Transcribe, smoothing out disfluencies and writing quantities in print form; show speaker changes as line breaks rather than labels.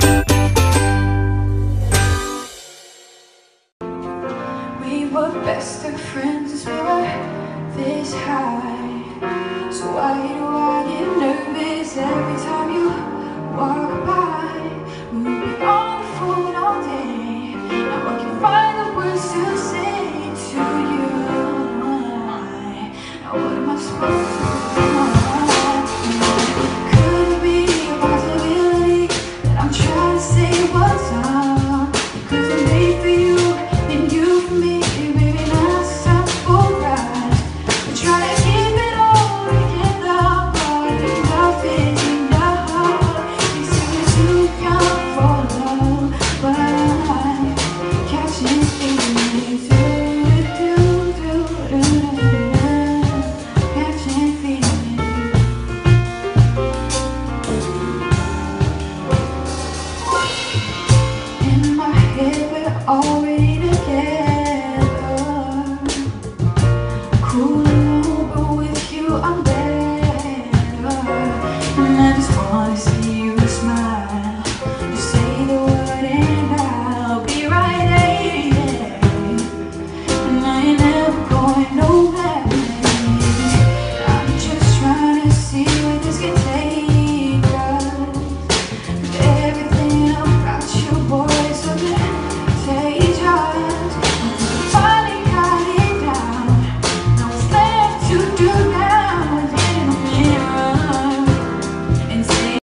We were best of friends as we were this high. So why do I get nervous every time you walk by? We've been on the phone all day. Now I can find the words to say to you. Now what am I supposed to do? Could it be a possibility that I'm trying to say what's up? Because I'm made for you and you for me. Maybe not time for us. We try to keep it all together, but nothing enough. You say we're too young for love, but I'm catching feelings. Catching feelings. In my head we're always